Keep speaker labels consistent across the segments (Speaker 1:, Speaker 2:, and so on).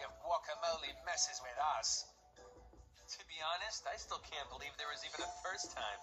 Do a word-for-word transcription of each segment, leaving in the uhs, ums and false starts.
Speaker 1: if guacamole messes with us. To be honest, I still can't believe there was even a first time.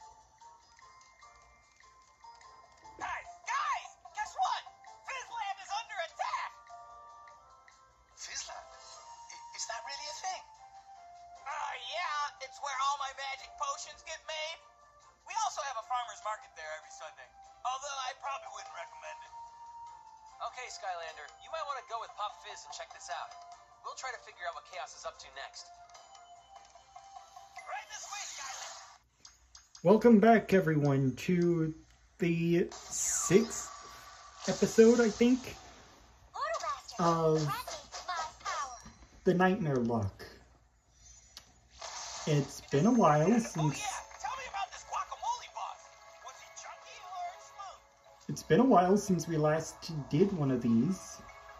Speaker 2: Guys, guys, guess what? Fizzland is under attack!
Speaker 1: Fizzland? I- is that really a thing?
Speaker 2: Uh, yeah, it's where all my magic potions get made. We also have a farmer's market there every Sunday, although I probably wouldn't recommend it.
Speaker 1: Okay, Skylander, you might want to go with Pop Fizz and check this out. We'll try to figure out what Chaos is up to next.
Speaker 2: Right this way, Skylander!
Speaker 3: Welcome back, everyone, to the sixth episode, I think, of the Nightmare Lock. It's been a while since...
Speaker 2: Oh yeah, tell me about this guacamole boss. Was he chunky or smooth?
Speaker 3: It's been a while since we last did one of these.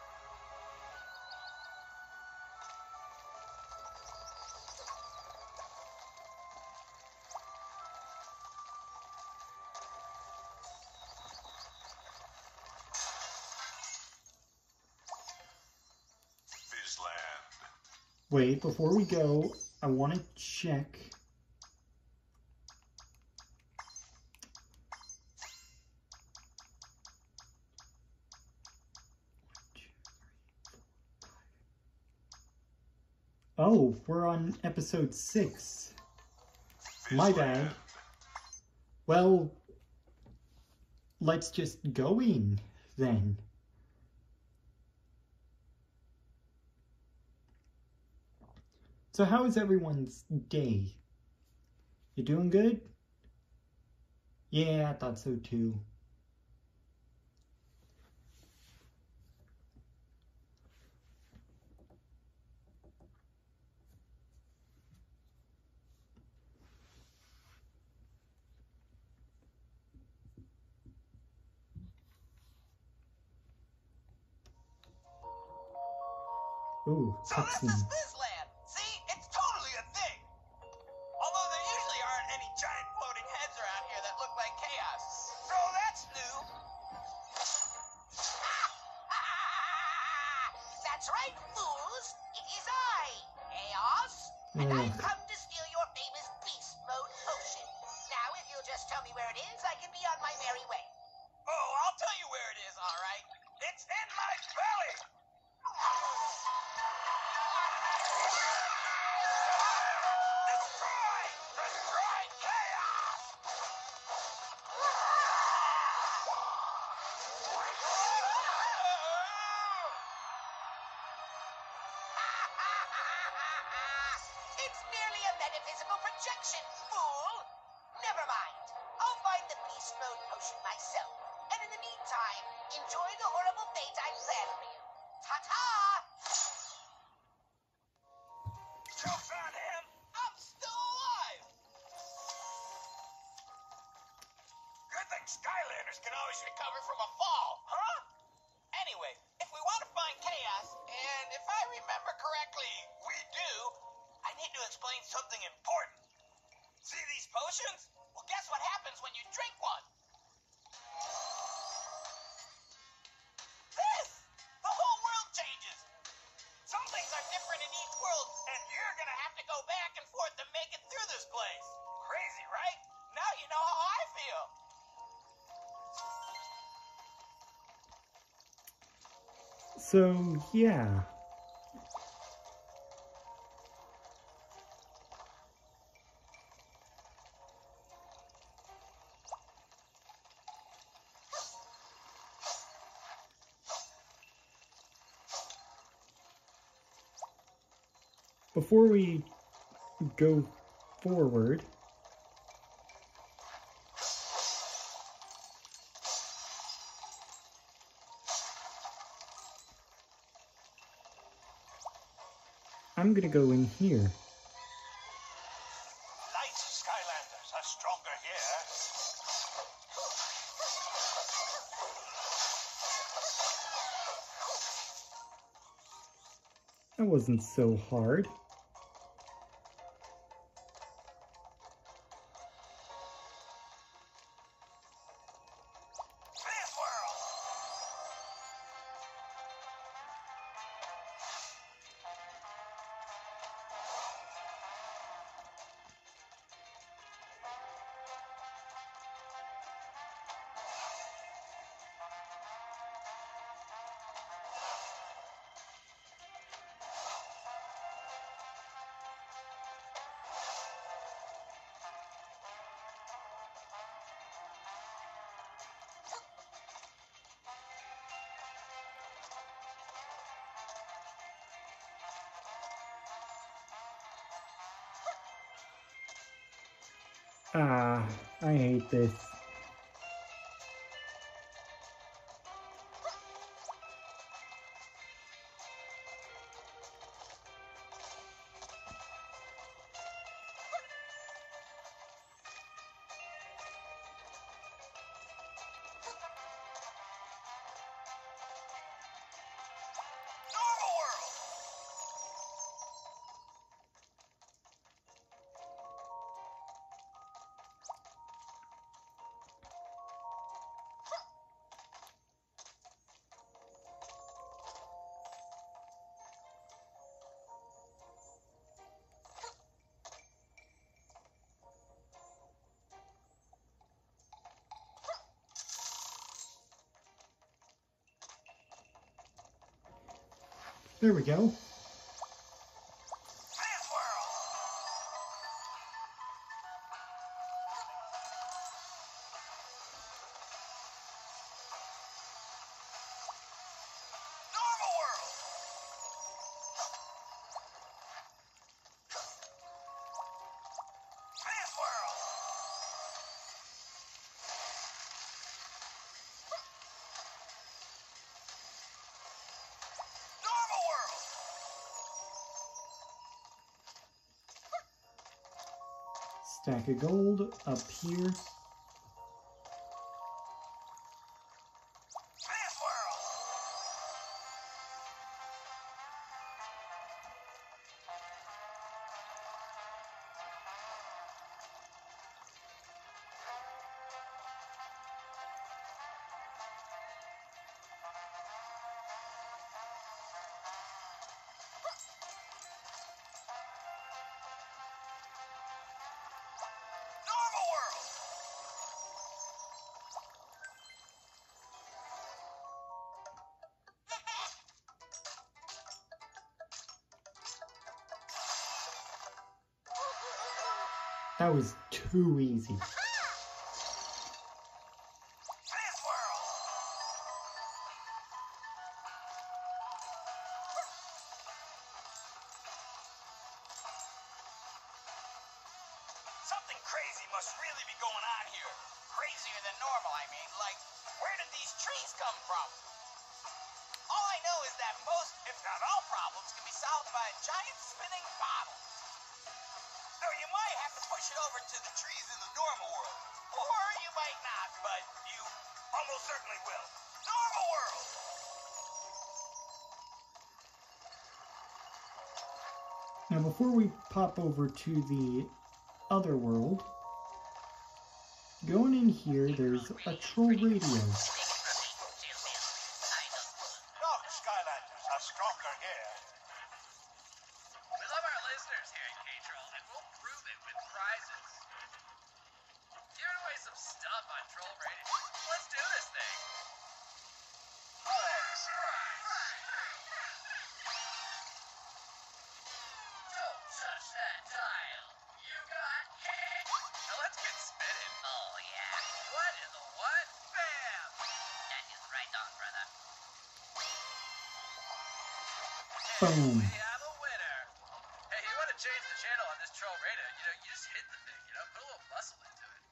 Speaker 3: Wait, before we go, I want to check. Oh, we're on episode six. My bad. Well, let's just go in then. So how is everyone's day? You doing good? Yeah, I thought so too. Ooh,
Speaker 2: So this is
Speaker 3: cutscene.
Speaker 2: Fizzland! See? It's totally a thing! Although there usually aren't any giant floating heads around here that look like Chaos. So that's new. That's right, fools! It is I, Chaos! And
Speaker 3: Ugh.
Speaker 2: I've come to steal your famous Beast Mode potion. Now, if you'll just tell me where it is, I can be on my merry way. Oh, I'll tell you where it is, alright. It's in my belly! Destroy! Destroy Chaos! It's merely a metaphysical projection, fool! Never mind. I'll find the Beast Mode potion myself. And in the meantime, enjoy the horrible fate I planned for you. Ta-ta! Joke's on him! I'm still alive! Good thing Skylanders can always recover from a fall, huh? Anyway, if we want to find Chaos, and if I remember correctly, we do, I need to explain something important. See these potions? Well, guess what happens when you drink one? This! The whole world changes! Some things are different in each world, and you're gonna have to go back and forth to make it through this place. Crazy, right? Now you know how I feel.
Speaker 3: So, yeah. Before we go forward, I'm gonna go in here.
Speaker 2: Light Skylanders are stronger here.
Speaker 3: That wasn't so hard.
Speaker 2: Fizz World!
Speaker 3: Ah, I hate this.
Speaker 2: Normal world.
Speaker 3: There we go.
Speaker 2: Plant world. Normal world. Plant world. Normal world.
Speaker 3: Stack of gold up here.
Speaker 2: Plant world. Normal world.
Speaker 3: That was too easy.
Speaker 2: Plant world. Something crazy must really be going on here. Crazier than normal, I mean. Like, where did these trees come from? All I know is that most, if not all, problems can be solved by a giant spinning bottle. So you might have to push it over to the trees in the normal world. Or you might not, but you almost certainly will. Normal world!
Speaker 3: Now before we pop over to the other world, going in here, there's a troll radio.
Speaker 2: No, Skylanders are stronger here.
Speaker 1: We love our listeners here at K-Troll, and we'll prove it with prizes. Giving away some stuff on Troll Radio. Let's do this thing. Don't touch that dial. You got hit. Now let's get spinning. Oh, yeah. What in the what? Bam! That is right on, brother.
Speaker 3: Boom.
Speaker 1: We have a winner. Hey, you want to change the channel on this Troll Radio, you know, you just hit the thing, you know, put a little muscle into it.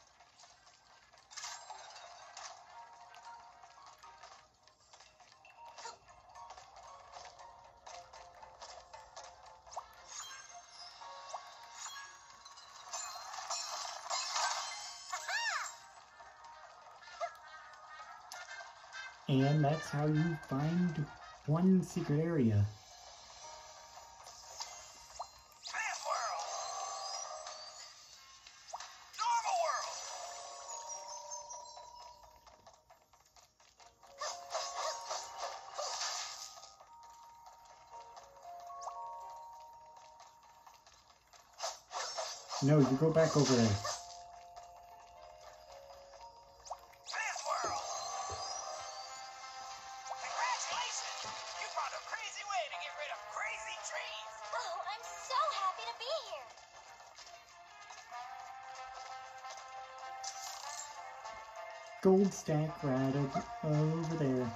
Speaker 3: And that's how you find one secret area.
Speaker 2: Plant world! Normal world!
Speaker 3: No, you go back over there.
Speaker 2: Plant world! Congratulations! You found a crazy way to get rid of crazy trees!
Speaker 4: Oh, I'm so happy to be here.
Speaker 3: Gold stack right over, over there.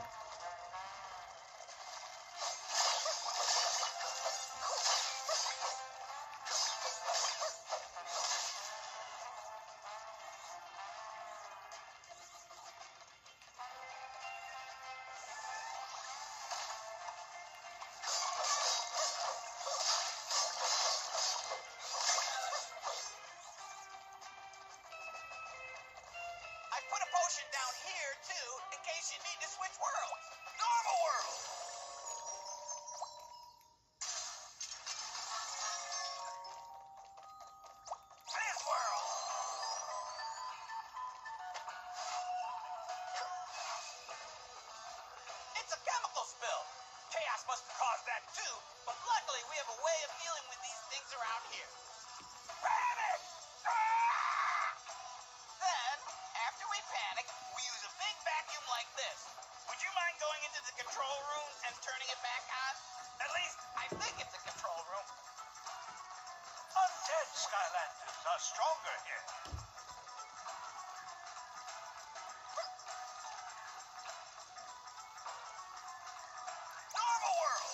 Speaker 2: you need to switch worlds. Normal world. This world. It's a chemical spill. Chaos must have caused that too, but luckily we have a way of dealing with these things around here. Panic! Ah! Then, after we panic, we use a big vacuum like this. Would you mind going into the control room and turning it back on? At least, I think it's a control room.
Speaker 5: Undead Skylanders are stronger here.
Speaker 2: Normal world!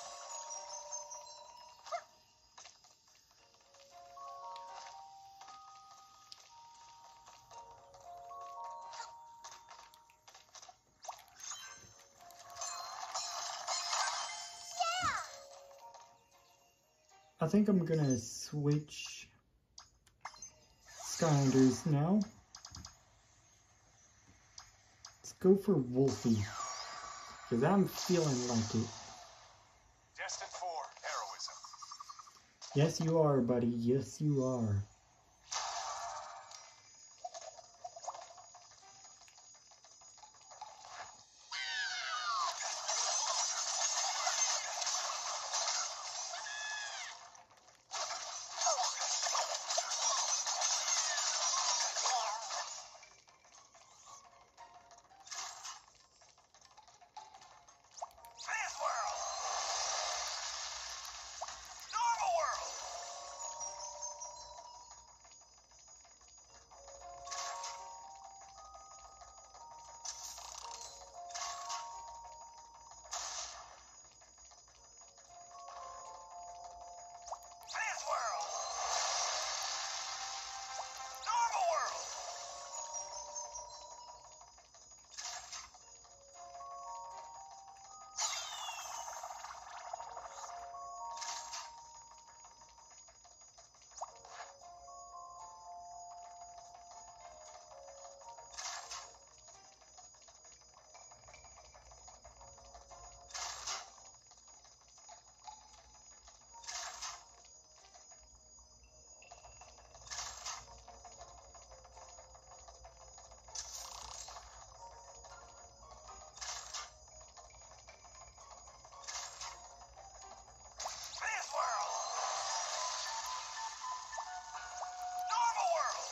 Speaker 3: I think I'm gonna switch Skylanders now. Let's go for Wolfie, because I'm feeling like it.
Speaker 5: Destined for heroism.
Speaker 3: Yes, you are, buddy. Yes, you are.
Speaker 2: This world! Normal world! This world! Normal world! This world! Normal world!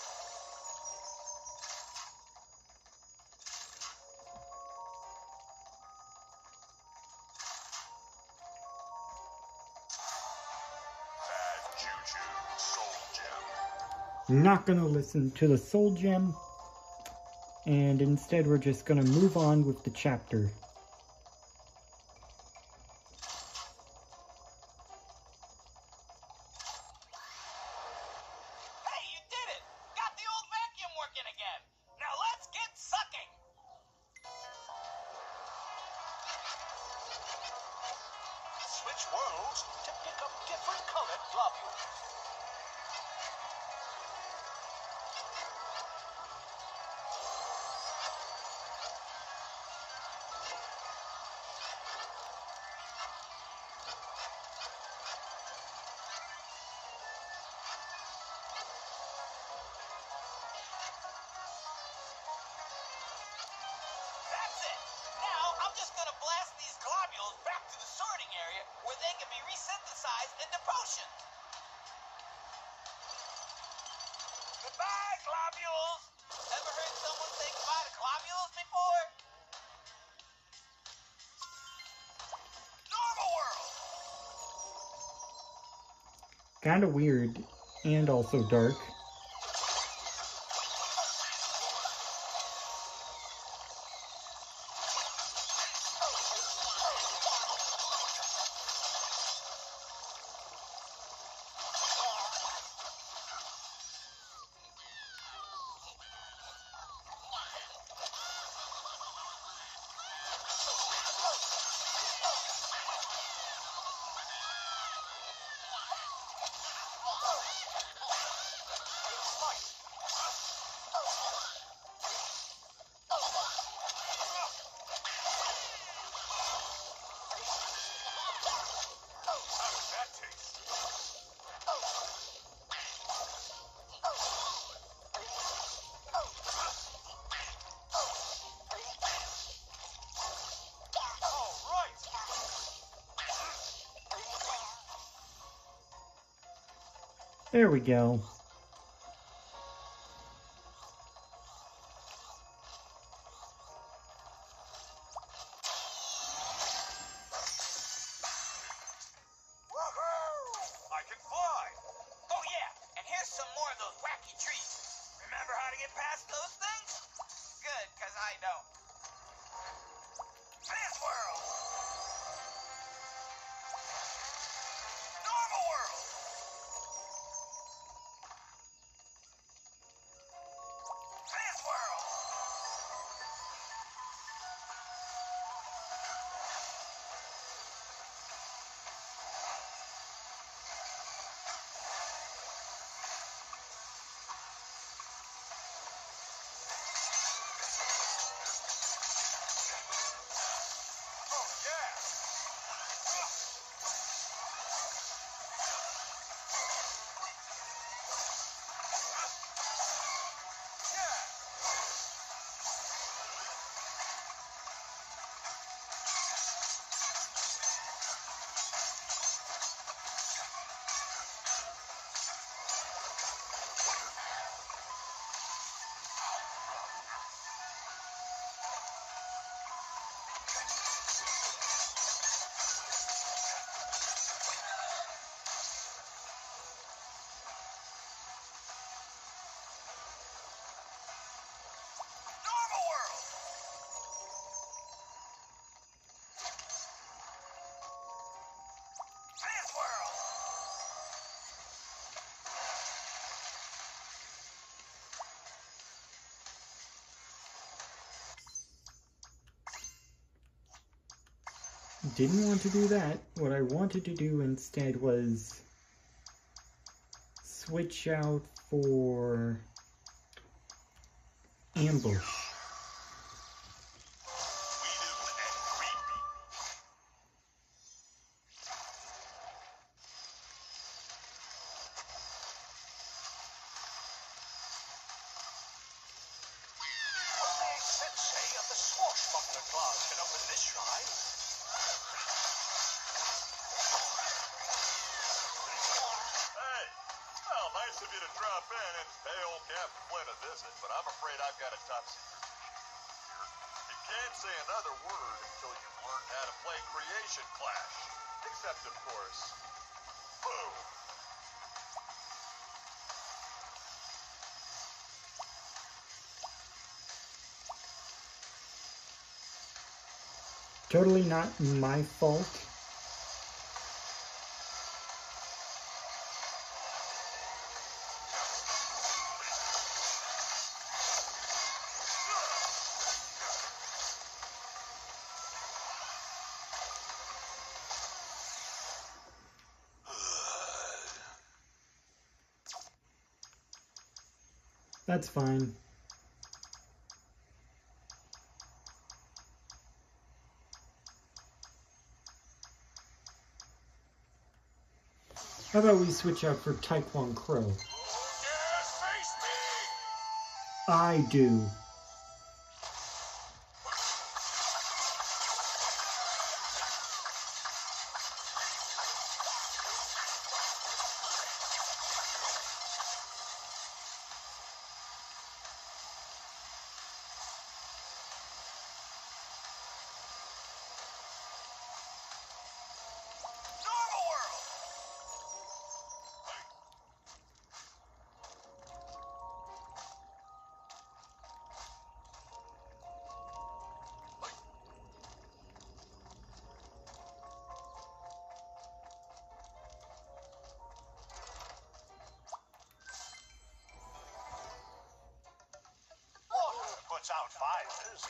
Speaker 5: Bad Juju Soul Gem.
Speaker 3: Not gonna listen to the Soul Gem, and instead we're just gonna move on with the chapter.
Speaker 2: Hey, you did it! Got the old vacuum working again! Now let's get sucking!
Speaker 5: Switch worlds to pick up different colored globules.
Speaker 2: That's it! Now I'm just gonna blast these globules back to the sorting area where they can be resynthesized into potions. Goodbye, globules! Ever heard someone say goodbye to globules before? Normal world!
Speaker 3: Kinda weird, and also dark. There we go.
Speaker 5: I can fly!
Speaker 2: Oh yeah, and here's some more of those wacky trees. Remember how to get past those things? Good, because I don't. Transworld! Normal world! Transworld!
Speaker 5: Oh, yeah! Normal world! Transworld!
Speaker 3: Didn't want to do that. What I wanted to do instead was switch out for ambush.
Speaker 5: Weedle and creepy. Only a sensei of the swashbuckler class can open this shrine.
Speaker 6: Hey, well, nice of you to drop in and pay old Captain Flint a visit, but I'm afraid I've got a top secret mission here. You can't say another word until you've learned how to play Creation Clash. Except, of course, boom!
Speaker 3: Totally not my fault. That's fine. How about we switch out for Taekwon Crow?
Speaker 5: Yes, face me!
Speaker 3: I do.
Speaker 2: Normal world!
Speaker 5: Water puts out fires.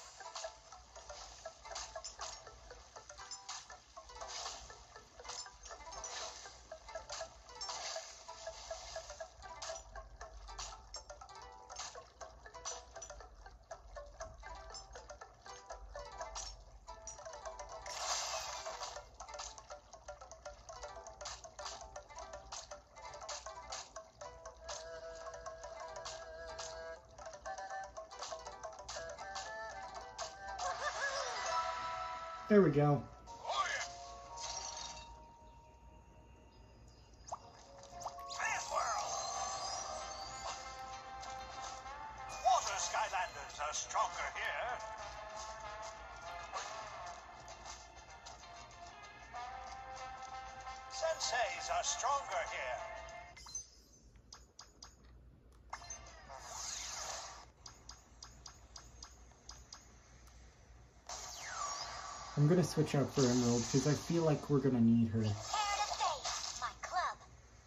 Speaker 3: There we go.
Speaker 2: Transworld!
Speaker 5: senseis are stronger here.
Speaker 3: I'm gonna switch out for Emerald because I feel like we're gonna need her.
Speaker 4: Prepare to face my club.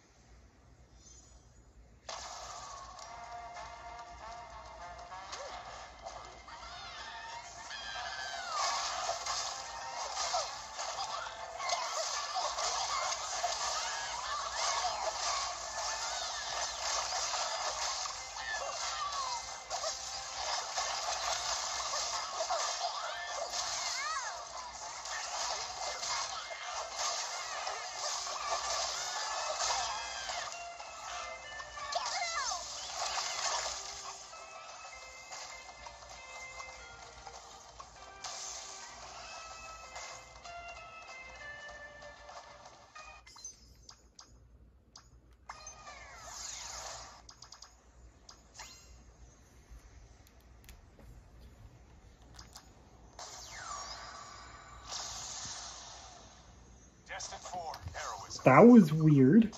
Speaker 5: Destined for heroism.
Speaker 3: That was weird.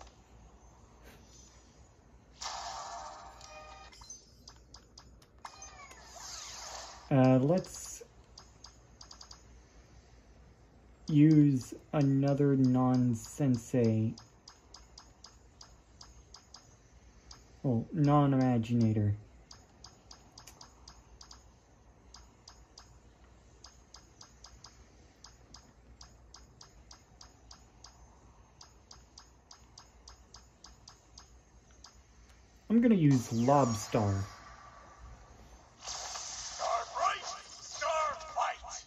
Speaker 3: Uh, let's use another non-sensei. Oh, non-imaginator. I'm gonna use Lobstar.
Speaker 5: Star bright, star fight.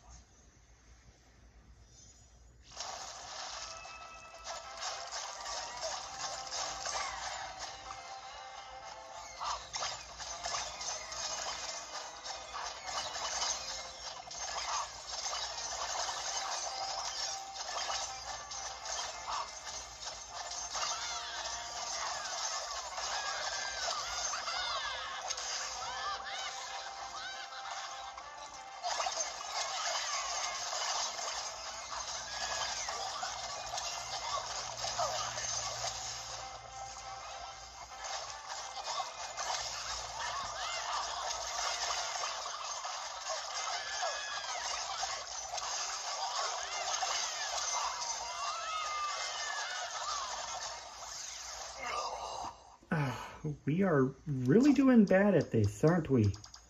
Speaker 3: We are really doing bad at this, aren't we?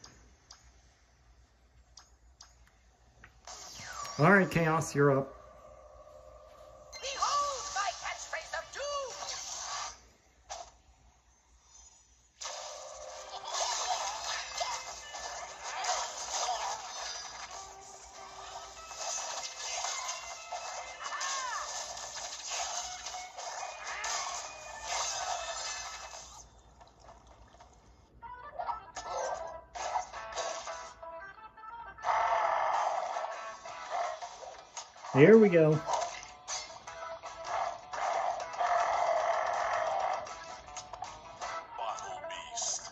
Speaker 3: Alright, Chaos, you're up.
Speaker 2: Behold my catchphrase of doom!
Speaker 3: There we go.
Speaker 5: Bottle beast.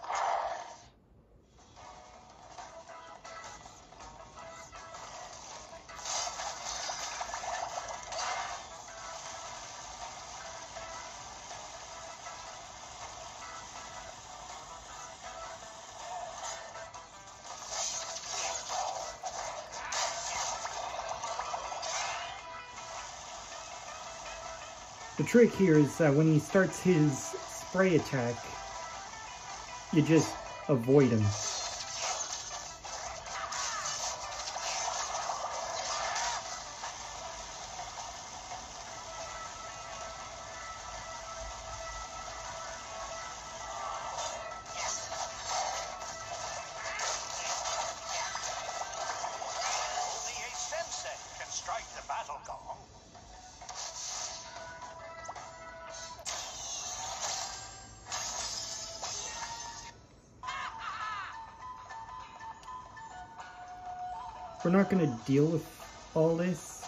Speaker 3: The trick here is uh, when he starts his spray attack, you just avoid him.
Speaker 5: Only a sensei can strike the battle gong.
Speaker 3: We're not going to deal with all this.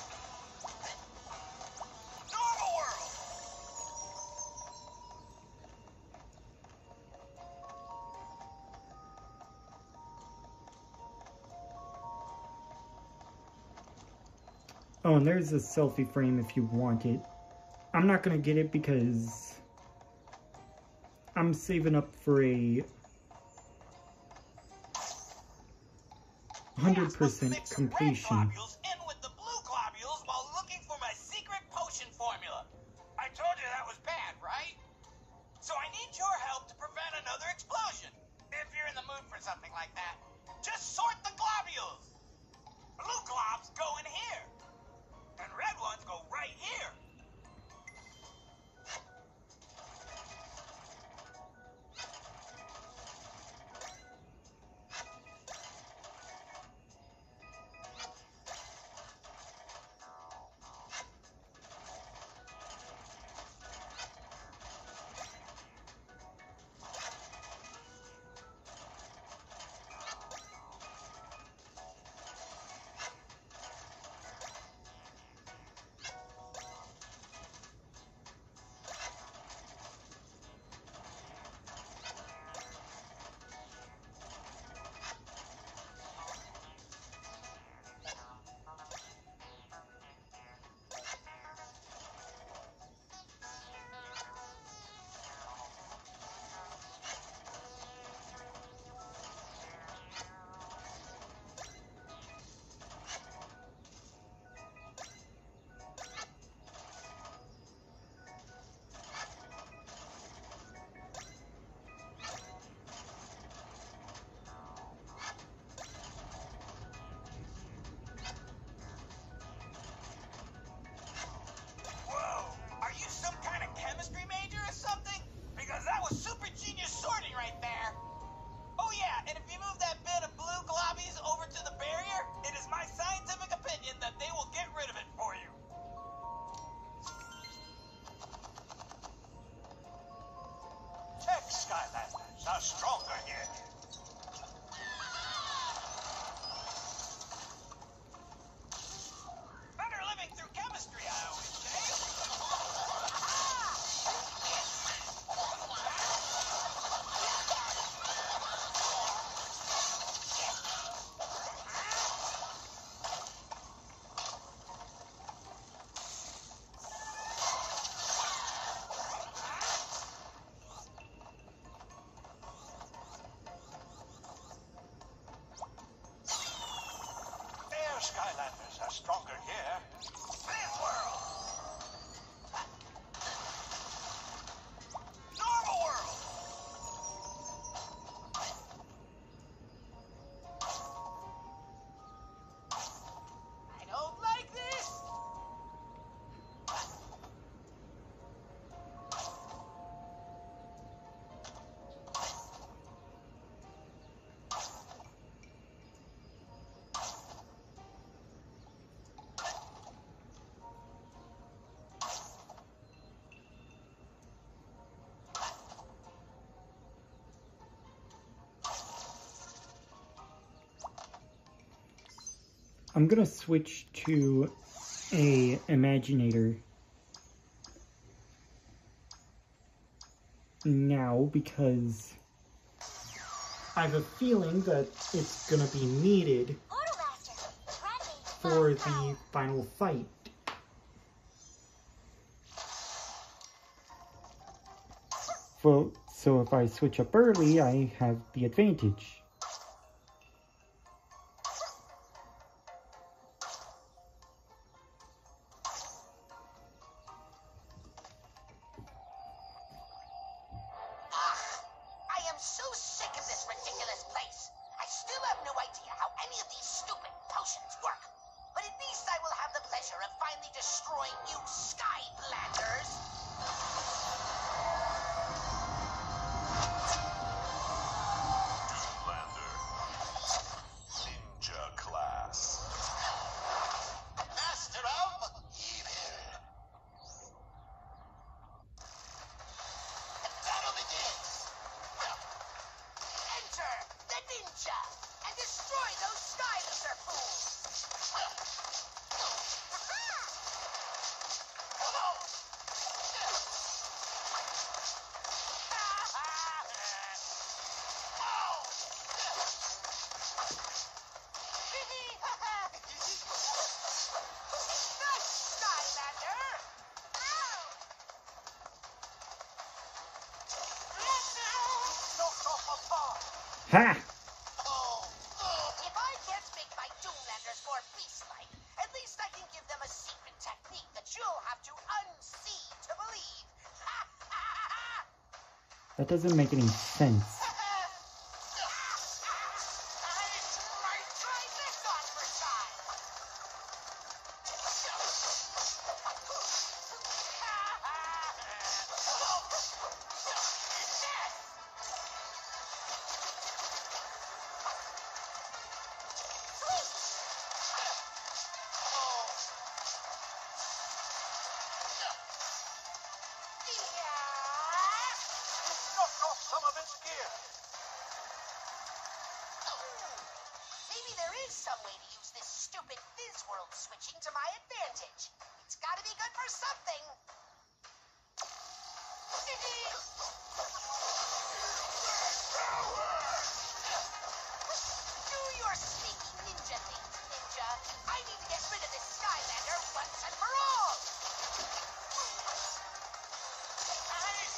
Speaker 5: Normal world.
Speaker 3: Oh, and there's a selfie frame if you want it. I'm not gonna get it because I'm saving up for a one hundred percent completion.
Speaker 2: In with the blue globules while looking for my secret potion formula. I told you that was bad, right? So I need your help to prevent another explosion. If you're in the mood for something like that, just sort the globules. Blue globs go in here, and red ones go right here.
Speaker 5: Skylanders are stronger here.
Speaker 2: Better living through chemistry, I always say.
Speaker 5: Air Skylanders are stronger here.
Speaker 2: This world. Normal world. I don't like this.
Speaker 3: I'm gonna switch to a Imaginator now because I have a feeling that it's gonna be needed
Speaker 4: Quartermaster, ready
Speaker 3: for
Speaker 4: for
Speaker 3: the final fight. Well, so if I switch up early, I have the advantage.
Speaker 2: I am so sick of this ridiculous place. I still have no idea how any of these stupid potions work. But at least I will have the pleasure of finally destroying you Skylanders.
Speaker 3: Ha!
Speaker 2: Oh, oh. If I can't make my Doomlanders more beast-like, at least I can give them a secret technique that you'll have to unsee to believe.
Speaker 3: That doesn't make any sense.
Speaker 2: Try this on for size.
Speaker 5: Knocked off some of its gear.
Speaker 2: Maybe there is some way to use this stupid Fizz World switching to my advantage. It's gotta be good for something. Do your sneaky ninja things, Ninja. I need to get rid of this Skylander once and for all. Ice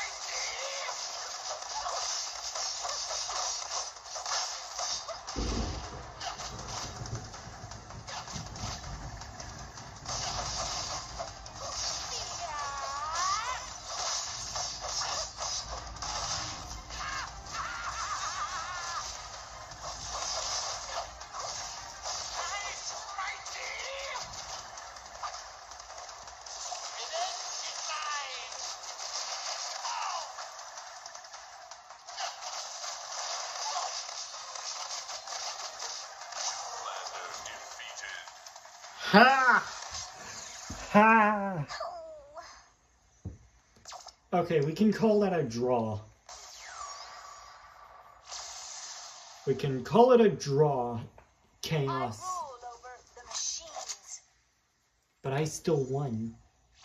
Speaker 3: Ha! Ha! Okay, we can call that a draw. We can call it a draw, Chaos.
Speaker 4: I rule over the machines.
Speaker 3: But I still won.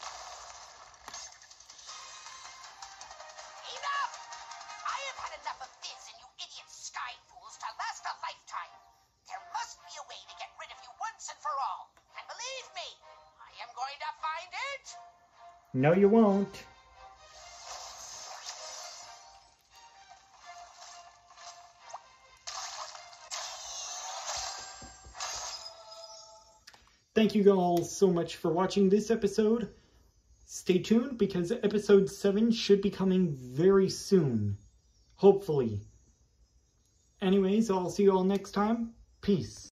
Speaker 2: Enough! I have had enough of Fizz and you idiot sky fools to last a lifetime. There must be a way to get rid of you once and for all. And believe me, I am going to find it.
Speaker 3: No, you won't. Thank you all so much for watching this episode. Stay tuned because episode seven should be coming very soon. Hopefully. Anyways, I'll see you all next time. Peace.